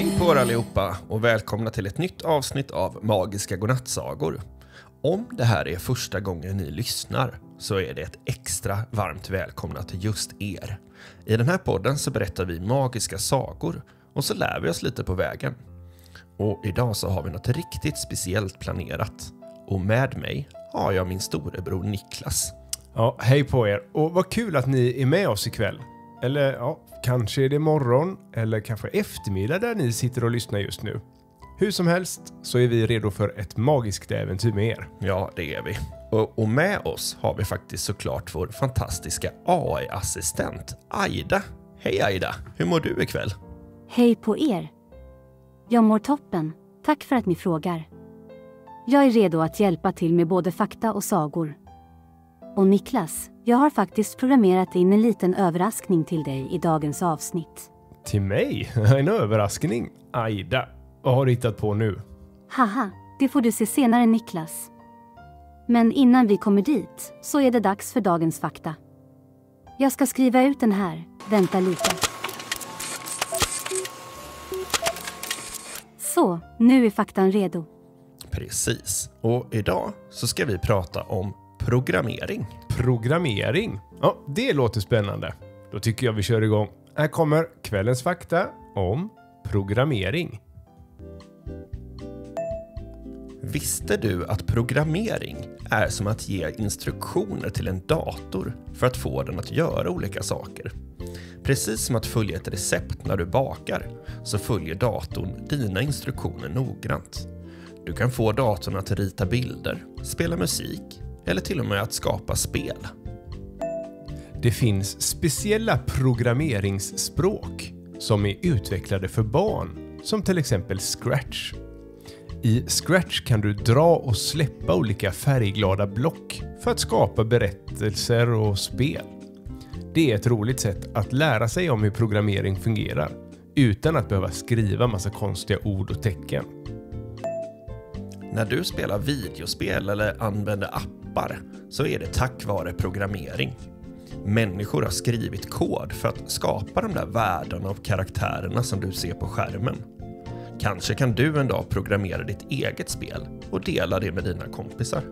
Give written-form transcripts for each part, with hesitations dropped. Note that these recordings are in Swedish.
Hej på er allihopa och välkomna till ett nytt avsnitt av Magiska godnattsagor. Om det här är första gången ni lyssnar så är det ett extra varmt välkomna till just er. I den här podden så berättar vi magiska sagor och så lär vi oss lite på vägen. Och idag så har vi något riktigt speciellt planerat. Och med mig har jag min storebror Niklas. Ja, hej på er. Och vad kul att ni är med oss ikväll. Eller ja, kanske är det morgon eller kanske eftermiddag där ni sitter och lyssnar just nu. Hur som helst så är vi redo för ett magiskt äventyr med er. Ja, det är vi. Och med oss har vi faktiskt såklart vår fantastiska AI-assistent Aida. Hej Aida, hur mår du ikväll? Hej på er. Jag mår toppen. Tack för att ni frågar. Jag är redo att hjälpa till med både fakta och sagor. Och Niklas, jag har faktiskt programmerat in en liten överraskning till dig i dagens avsnitt. Till mig? En överraskning? Aida, vad har du hittat på nu? Haha, det får du se senare Niklas. Men innan vi kommer dit så är det dags för dagens fakta. Jag ska skriva ut den här. Vänta lite. Så, nu är faktan redo. Precis. Och idag så ska vi prata om programmering. Programmering? Ja, det låter spännande. Då tycker jag vi kör igång. Här kommer kvällens fakta om programmering. Visste du att programmering är som att ge instruktioner till en dator för att få den att göra olika saker? Precis som att följa ett recept när du bakar så följer datorn dina instruktioner noggrant. Du kan få datorn att rita bilder, spela musik eller till och med att skapa spel. Det finns speciella programmeringsspråk som är utvecklade för barn, som till exempel Scratch. I Scratch kan du dra och släppa olika färgglada block för att skapa berättelser och spel. Det är ett roligt sätt att lära sig om hur programmering fungerar utan att behöva skriva massa konstiga ord och tecken. När du spelar videospel eller använder appar så är det tack vare programmering. Människor har skrivit kod för att skapa de där världarna av karaktärerna som du ser på skärmen. Kanske kan du en dag programmera ditt eget spel och dela det med dina kompisar.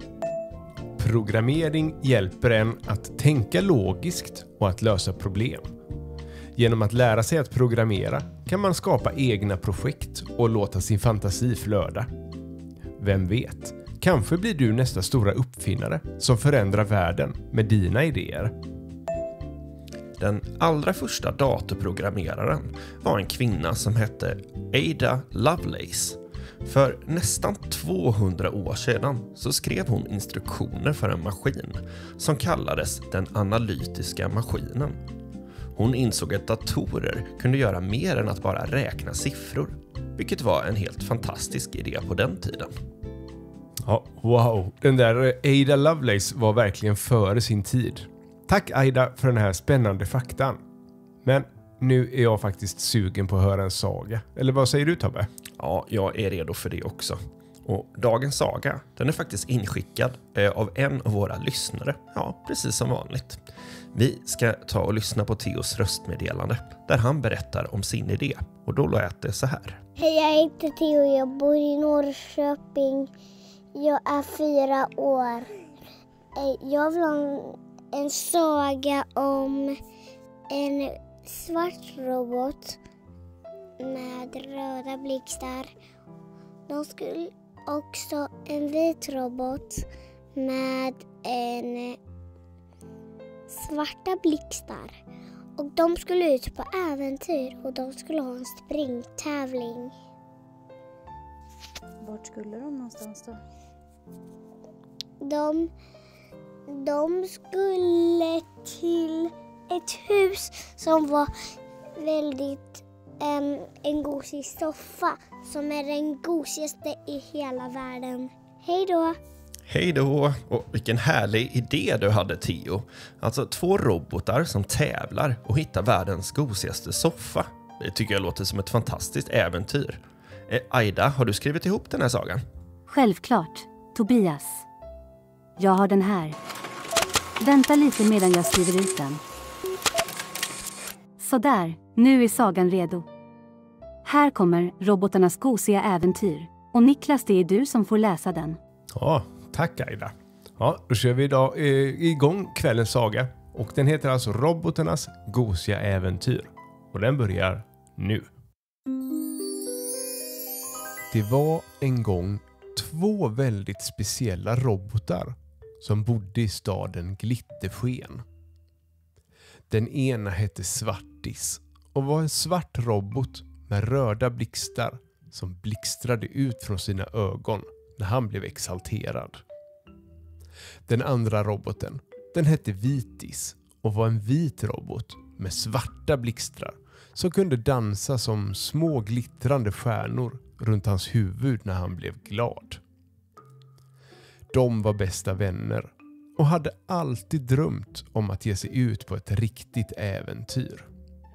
Programmering hjälper en att tänka logiskt och att lösa problem. Genom att lära sig att programmera kan man skapa egna projekt och låta sin fantasi flöda. Vem vet, kanske blir du nästa stora uppfinnare som förändrar världen med dina idéer. Den allra första datorprogrammeraren var en kvinna som hette Ada Lovelace. För nästan 200 år sedan så skrev hon instruktioner för en maskin som kallades den analytiska maskinen. Hon insåg att datorer kunde göra mer än att bara räkna siffror, vilket var en helt fantastisk idé på den tiden. Ja, wow, den där Ada Lovelace var verkligen före sin tid. Tack Aida för den här spännande faktan. Men nu är jag faktiskt sugen på att höra en saga. Eller vad säger du Tobbe? Ja, jag är redo för det också. Och dagens saga, den är faktiskt inskickad av en av våra lyssnare. Ja, precis som vanligt. Vi ska ta och lyssna på Theos röstmeddelande där han berättar om sin idé. Och då lät det så här. Hej, jag heter Theo. Jag bor i Norrköping. Jag är 4 år. Jag vill ha en saga om en svart robot med röda blixtar. De skulle också en vit robot med en svarta blixtar. Och de skulle ut på äventyr och de skulle ha en springtävling. Vart skulle de någonstans då? De skulle till ett hus som var väldigt en gosig soffa som är den gosigaste i hela världen. Hej då! Hej då! Och vilken härlig idé du hade Theo. Alltså 2 robotar som tävlar och hittar världens gosigaste soffa. Det tycker jag låter som ett fantastiskt äventyr. Aida, har du skrivit ihop den här sagan? Självklart, Tobias. Jag har den här. Vänta lite medan jag skriver ut den. Så där, nu är sagan redo. Här kommer robotarnas gosiga äventyr. Och Niklas, det är du som får läsa den. Ja, tack Aida. Ja, då kör vi idag igång kvällens saga. Och den heter alltså Robotarnas gosiga äventyr. Och den börjar nu. Det var en gång 2 väldigt speciella robotar som bodde i staden Glittersken. Den ena hette Svartis och var en svart robot med röda blixtar som blixtrade ut från sina ögon när han blev exalterad. Den andra roboten, den hette Vitis och var en vit robot med svarta blixtrar som kunde dansa som små glittrande stjärnor runt hans huvud när han blev glad. De var bästa vänner och hade alltid drömt om att ge sig ut på ett riktigt äventyr.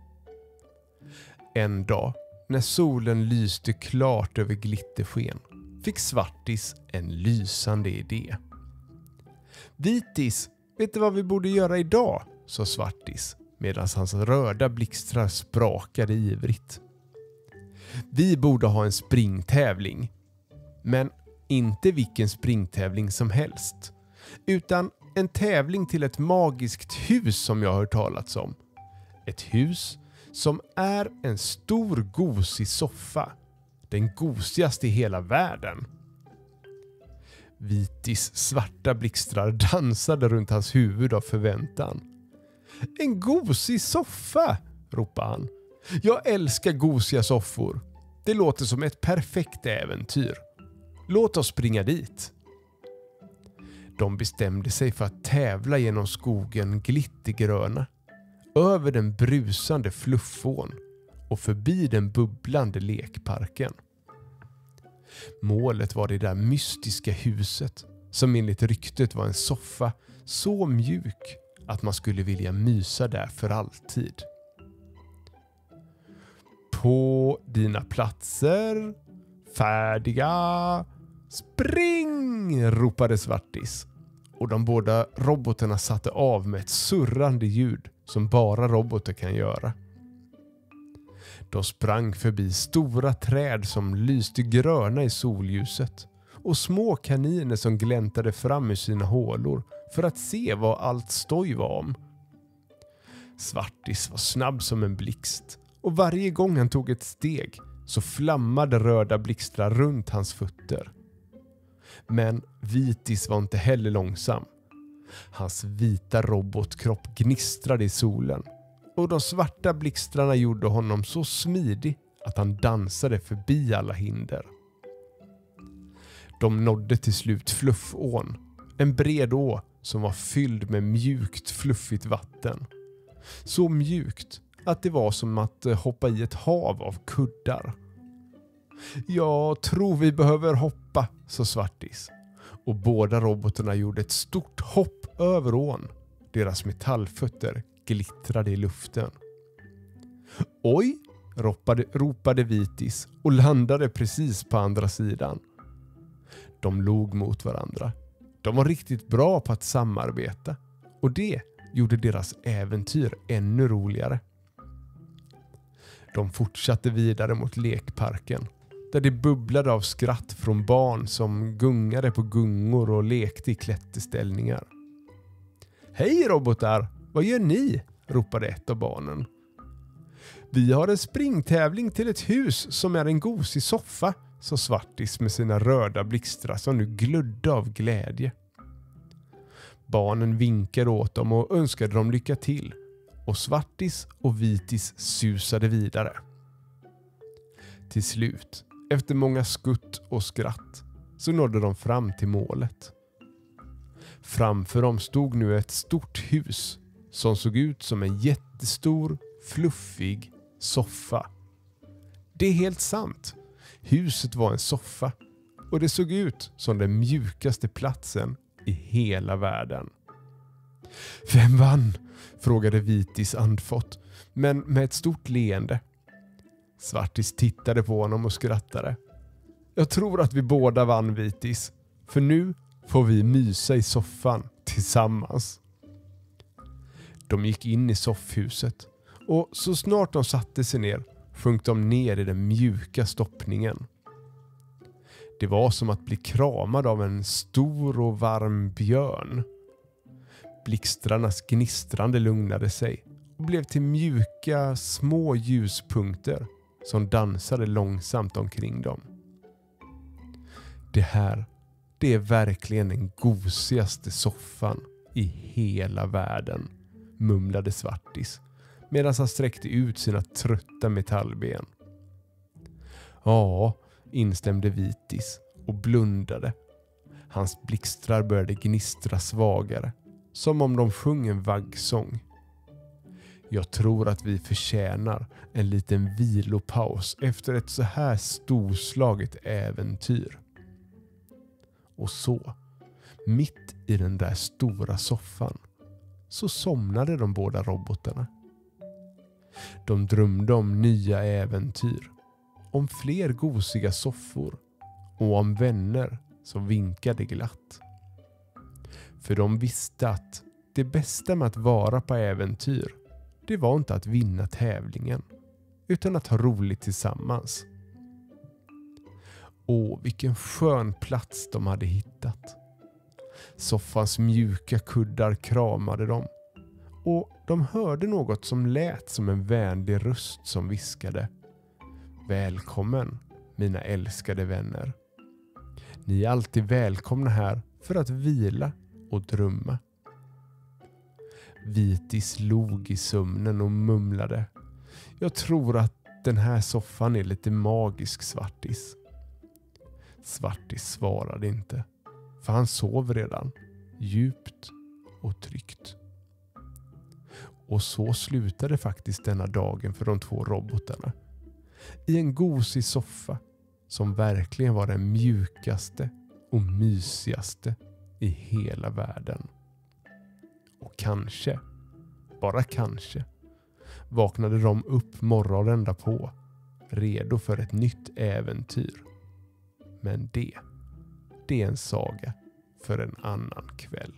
En dag, när solen lyste klart över Glittersken, fick Svartis en lysande idé. Vitis, vet du vad vi borde göra idag? Sa Svartis medan hans röda blixtrar sprakade ivrigt. Vi borde ha en springtävling. Men inte vilken springtävling som helst. Utan en tävling till ett magiskt hus som jag har hört talats om. Ett hus som är en stor gosig soffa. Den gosigaste i hela världen. Vitis svarta blixtrar dansade runt hans huvud av förväntan. En gosig soffa, ropade han. Jag älskar gosiga soffor. Det låter som ett perfekt äventyr. Låt oss springa dit. De bestämde sig för att tävla genom skogen Glittergröna, över den brusande fluffån och förbi den bubblande lekparken. Målet var det där mystiska huset som enligt ryktet var en soffa så mjuk att man skulle vilja mysa där för alltid. På dina platser, färdiga, spring! Ropade Svartis. Och de båda robotarna satte av med ett surrande ljud som bara robotar kan göra. De sprang förbi stora träd som lyste gröna i solljuset och små kaniner som gläntade fram ur sina hålor för att se vad allt stoj var om. Svartis var snabb som en blixt och varje gång han tog ett steg så flammade röda blixtrar runt hans fötter. Men Vitis var inte heller långsam. Hans vita robotkropp gnistrade i solen och de svarta blixtrarna gjorde honom så smidig att han dansade förbi alla hinder. De nådde till slut Fluffån, en bred å som var fylld med mjukt fluffigt vatten. Så mjukt att det var som att hoppa i ett hav av kuddar. Jag tror vi behöver hoppa, sa Svartis. Och båda robotarna gjorde ett stort hopp över ån. Deras metallfötter glittrade i luften. Oj, ropade Vitis och landade precis på andra sidan. De log mot varandra. De var riktigt bra på att samarbeta. Och det gjorde deras äventyr ännu roligare. De fortsatte vidare mot lekparken, där det bubblade av skratt från barn som gungade på gungor och lekte i klätterställningar. Hej robotar, vad gör ni? Ropade ett av barnen. Vi har en springtävling till ett hus som är en gosig soffa, sa Svartis med sina röda blixtrar som nu glödde av glädje. Barnen vinkade åt dem och önskade dem lycka till. Och Svartis och Vitis susade vidare. Till slut, efter många skutt och skratt, så nådde de fram till målet. Framför dem stod nu ett stort hus som såg ut som en jättestor, fluffig soffa. Det är helt sant. Huset var en soffa och det såg ut som den mjukaste platsen i hela världen. Vem vann? Frågade Vitis andfått, men med ett stort leende. Svartis tittade på honom och skrattade. Jag tror att vi båda vann, Vitis, för nu får vi mysa i soffan tillsammans. De gick in i soffhuset och så snart de satte sig ner sjönk de ner i den mjuka stoppningen. Det var som att bli kramad av en stor och varm björn. Blixtrarnas gnistrande lugnade sig och blev till mjuka små ljuspunkter som dansade långsamt omkring dem. Det är verkligen den gosigaste soffan i hela världen, mumlade Svartis medan han sträckte ut sina trötta metallben. Ja, instämde Vitis och blundade. Hans blixtrar började gnistra svagare, som om de sjöng en vaggsång. Jag tror att vi förtjänar en liten vilopaus efter ett så här storslaget äventyr. Och så, mitt i den där stora soffan, så somnade de båda robotarna. De drömde om nya äventyr, om fler gosiga soffor och om vänner som vinkade glatt. För de visste att det bästa med att vara på äventyr, det var inte att vinna tävlingen, utan att ha roligt tillsammans. Åh, vilken skön plats de hade hittat. Soffans mjuka kuddar kramade dem. Och de hörde något som lät som en vänlig röst som viskade: Välkommen, mina älskade vänner. Ni är alltid välkomna här för att vila och drömma. Vitis log i sömnen och mumlade: Jag tror att den här soffan är lite magisk, Svartis. Svartis svarade inte, för han sov redan, djupt och tryggt. Och så slutade faktiskt denna dagen för de två robotarna. I en gosig soffa som verkligen var den mjukaste och mysigaste i hela världen. Och kanske, bara kanske, vaknade de upp morgonen därpå, redo för ett nytt äventyr. Men det är en saga för en annan kväll.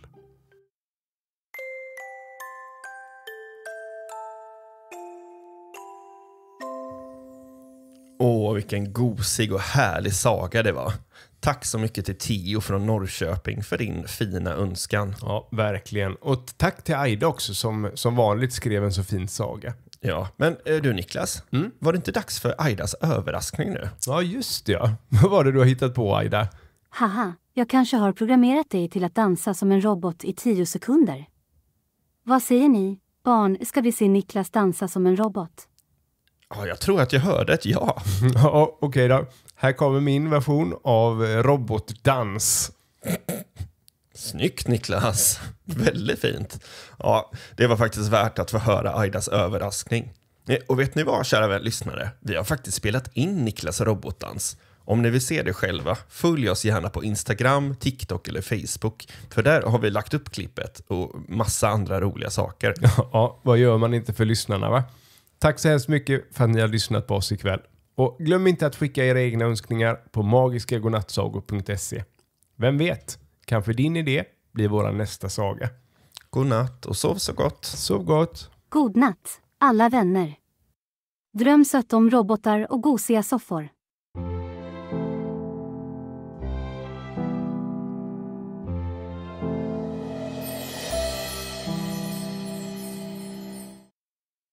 Åh, vilken gosig och härlig saga det var. Tack så mycket till Tio från Norrköping för din fina önskan. Ja, verkligen. Och tack till Aida också som vanligt skrev en så fin saga. Ja, men du Niklas, var det inte dags för Aidas överraskning nu? Ja, just det. Ja. Vad var det du har hittat på, Aida? Haha, jag kanske har programmerat dig till att dansa som en robot i 10 sekunder. Vad säger ni? Barn, ska vi se Niklas dansa som en robot? Ja, jag tror att jag hörde ett ja. Ja, okej då. Här kommer min version av robotdans. Snyggt Niklas. Väldigt fint. Ja, det var faktiskt värt att få höra Aidas överraskning. Och vet ni vad, kära lyssnare? Vi har faktiskt spelat in Niklas robotdans. Om ni vill se det själva, följ oss gärna på Instagram, TikTok eller Facebook. För där har vi lagt upp klippet och massa andra roliga saker. Ja, vad gör man inte för lyssnarna, va? Tack så hemskt mycket för att ni har lyssnat på oss ikväll. Och glöm inte att skicka era egna önskningar på magiskagodnattsagor.se. Vem vet, kanske din idé blir vår nästa saga. God natt och sov så gott. Sov gott. God natt, alla vänner. Dröm sött om robotar och gosiga soffor.